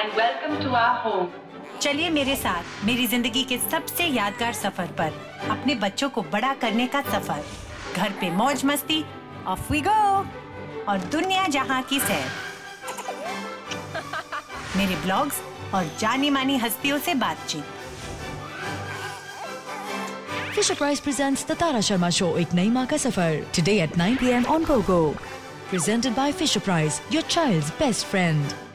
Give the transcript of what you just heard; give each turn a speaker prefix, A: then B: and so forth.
A: and welcome to our home.
B: चलिए मेरे साथ मेरी जिंदगी के सबसे यादगार सफर पर, अपने बच्चों को बड़ा करने का सफर। घर पे मौज मस्ती, ऑफ वी गो, और दुनिया जहां की सैर। मेरे ब्लॉग्स और जानी मानी हस्तियों से बातचीत।
C: Fisher Price presents The Tara Sharma Show, एक नई माँ का सफर, today at 9 p.m. on GoGo. Presented by Fisher Price, your child's best friend.